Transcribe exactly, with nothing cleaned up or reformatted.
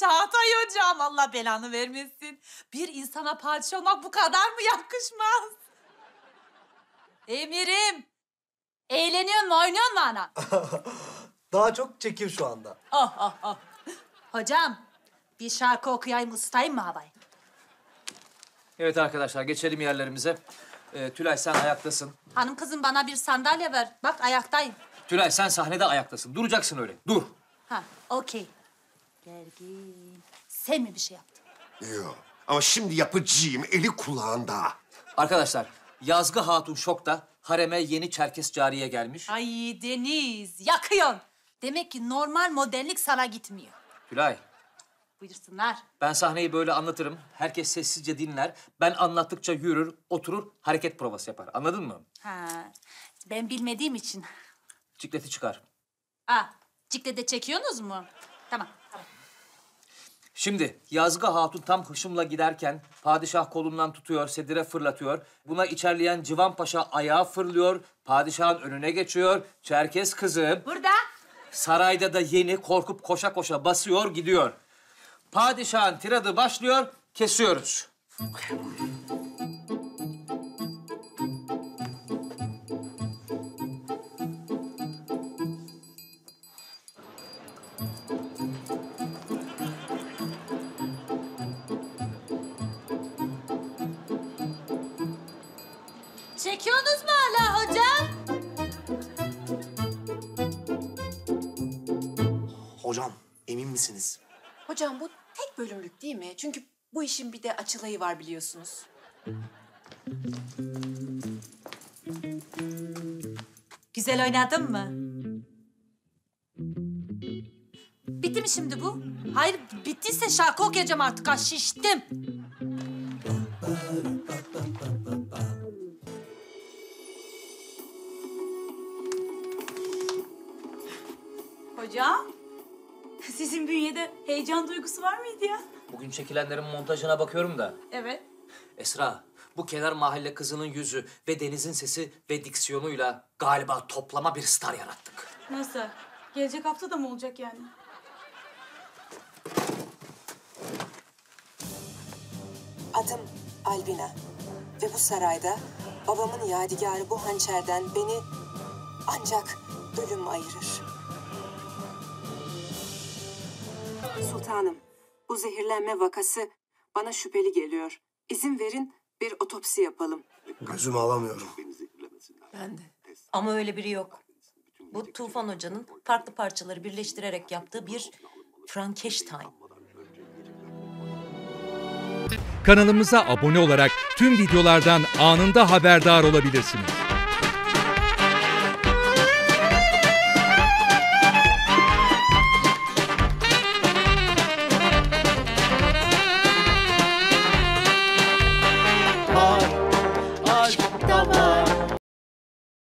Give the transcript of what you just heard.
Çağatay hocam, Allah belanı vermesin. Bir insana padişah olmak bu kadar mı yakışmaz? Emirim. Eğleniyor mu, oynuyor mu ana? Daha çok çekim şu anda. Oh oh oh. Hocam, bir şarkı okuyayım, ısıtayım mı havayı? Evet arkadaşlar, geçelim yerlerimize. Ee, Tülay sen ayaktasın. Hanım kızım bana bir sandalye ver. Bak ayaktayım. Tülay sen sahnede ayaktasın. Duracaksın öyle. Dur. Ha, okey. Gergin. Sen mi bir şey yaptın? Yok. Ama şimdi yapacağım eli kulağında. Arkadaşlar, Yazgı Hatun şokta. Hareme yeni Çerkes cariye gelmiş. Ay Deniz, yakıyorsun. Demek ki normal modellik sana gitmiyor. Tülay, Buyursunlar. ben sahneyi böyle anlatırım. Herkes sessizce dinler. Ben anlattıkça yürür, oturur, hareket provası yapar. Anladın mı? Ha, ben bilmediğim için. Cikleti çıkar. Aa, ciklede çekiyorsunuz mu? Tamam, tamam. Şimdi Yazgı Hatun tam hışımla giderken padişah kolundan tutuyor, sedire fırlatıyor. Buna içerleyen Civan Paşa ayağa fırlıyor, padişahın önüne geçiyor. Çerkes kızı Burada. sarayda da yeni korkup koşa koşa basıyor gidiyor. Padişahın tiradı başlıyor, kesiyoruz. Çekiyorsunuz mu hala hocam? Hocam, emin misiniz? Hocam bu tek bölümlük değil mi? Çünkü bu işin bir de açılayı var biliyorsunuz. Güzel oynadın mı? Bitti mi şimdi bu? Hayır, bittiyse şarkı okuyacağım artık. Ha, şiştim. Hocam, sizin bünyede heyecan duygusu var mıydı ya? Bugün çekilenlerin montajına bakıyorum da. Evet. Esra, bu kenar mahalle kızının yüzü ve Deniz'in sesi ve diksiyonuyla galiba toplama bir star yarattık. Nasıl? Gelecek hafta da mı olacak yani? Adım Albina ve bu sarayda babamın yadigarı bu hançerden beni ancak ölüm ayırır. Sultanım, bu zehirlenme vakası bana şüpheli geliyor. İzin verin bir otopsi yapalım. Gözümü alamıyorum. Ben de. Ama öyle biri yok. Bu Tufan Hoca'nın farklı parçaları birleştirerek yaptığı bir Frankenstein. Kanalımıza abone olarak tüm videolardan anında haberdar olabilirsiniz.